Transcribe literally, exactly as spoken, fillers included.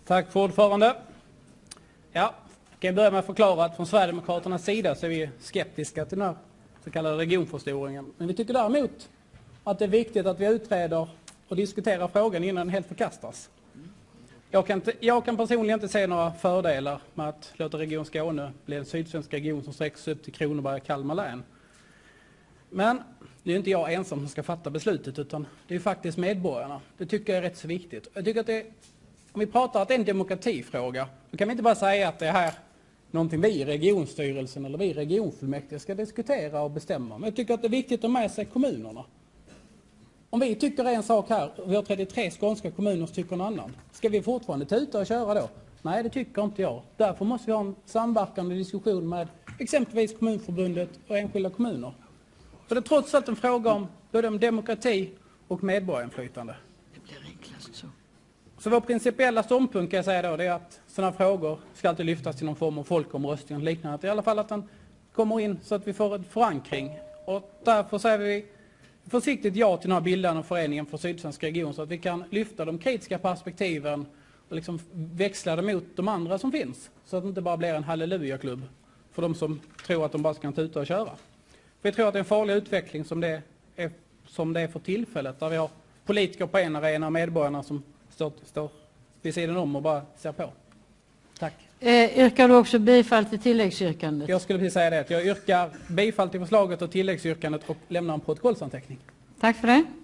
Tack för ordförande. Ja, jag kan börja med att förklara att från Sverigedemokraternas sida så är vi skeptiska till den här så kallade regionförstoringen. Men vi tycker däremot att det är viktigt att vi utreder och diskuterar frågan innan den helt förkastas. Jag kan, inte, jag kan personligen inte se några fördelar med att låta Region Skåne bli en sydsvensk region som sträcks upp till Kronoberg och Kalmar län. Men det är inte jag ensam som ska fatta beslutet, utan det är faktiskt medborgarna. Det tycker jag är rätt så viktigt. Jag tycker att det, om vi pratar att det är en demokratifråga, då kan vi inte bara säga att det är här någonting vi i regionstyrelsen eller vi i regionfullmäktige ska diskutera och bestämma. Men jag tycker att det är viktigt att ha med sig kommunerna. Om vi tycker en sak här, och vi har trettiotre skånska kommuner som tycker en annan, ska vi fortfarande tuta och köra då? Nej, det tycker inte jag. Därför måste vi ha en samverkande diskussion med exempelvis Kommunförbundet och enskilda kommuner. För det är trots allt en fråga om både om demokrati och medborgarinflytande. Det blir enklast så. Så vår principiella ståndpunkt kan jag säga då, det är att sådana frågor ska alltid lyftas till någon form av folkomröstning och liknande. I alla fall att den kommer in så att vi får en förankring. Och därför säger vi försiktigt ja till den här bildande föreningen för Sydsvenska region, så att vi kan lyfta de kritiska perspektiven och liksom växla dem mot de andra som finns. Så att det inte bara blir en halleluja-klubb för de som tror att de bara ska tuta och köra. För jag tror att det är en farlig utveckling som det är, som det är för tillfället, där vi har politiker på en arena och medborgarna som står, står vid sidan om och bara ser på. Tack. Eh, yrkar du också bifall till tilläggsyrkandet? Jag skulle precis säga det. Jag yrkar bifall till förslaget och tilläggsyrkandet och lämnar en protokollsanteckning. Tack för det.